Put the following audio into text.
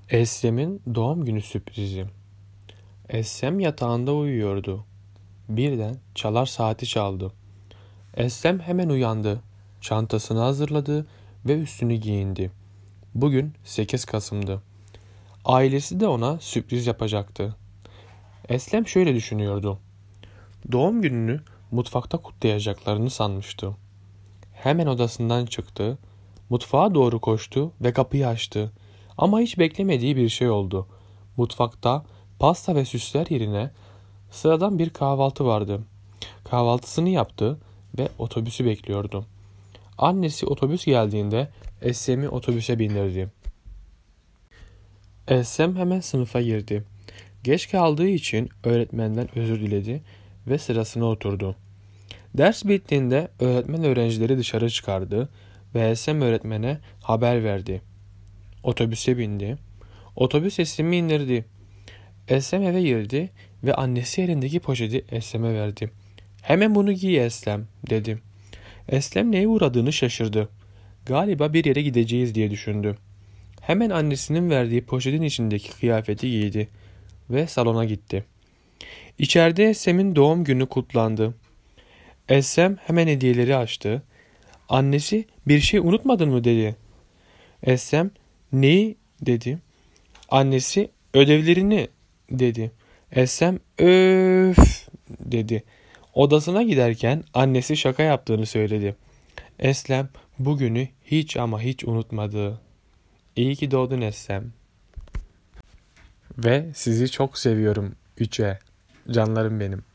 Eslem'in doğum günü sürprizi. Eslem yatağında uyuyordu. Birden çalar saati çaldı. Eslem hemen uyandı. Çantasını hazırladı ve üstünü giyindi. Bugün 8 Kasım'dı. Ailesi de ona sürpriz yapacaktı. Eslem şöyle düşünüyordu. Doğum gününü mutfakta kutlayacaklarını sanmıştı. Hemen odasından çıktı. Mutfağa doğru koştu ve kapıyı açtı. Ama hiç beklemediği bir şey oldu. Mutfakta pasta ve süsler yerine sıradan bir kahvaltı vardı. Kahvaltısını yaptı ve otobüsü bekliyordu. Annesi otobüs geldiğinde Eslem'i otobüse bindirdi. Eslem hemen sınıfa girdi. Geç kaldığı için öğretmenden özür diledi ve sırasına oturdu. Ders bittiğinde öğretmen öğrencileri dışarı çıkardı ve Eslem öğretmene haber verdi. Otobüse bindi. Otobüs Eslem'i indirdi. Eslem eve girdi ve annesi elindeki poşeti Eslem'e verdi. "Hemen bunu giy Eslem," dedi. Eslem neye uğradığını şaşırdı. Galiba bir yere gideceğiz diye düşündü. Hemen annesinin verdiği poşetin içindeki kıyafeti giydi ve salona gitti. İçeride Eslem'in doğum günü kutlandı. Eslem hemen hediyeleri açtı. Annesi "Bir şey unutmadın mı?" dedi. Eslem "Neyi?" dedi. Annesi "Ödevlerini," dedi. Eslem "Öf," dedi. Odasına giderken annesi şaka yaptığını söyledi. Eslem bugünü hiç ama hiç unutmadı. İyi ki doğdun Eslem. Ve sizi çok seviyorum 3'e. Canlarım benim.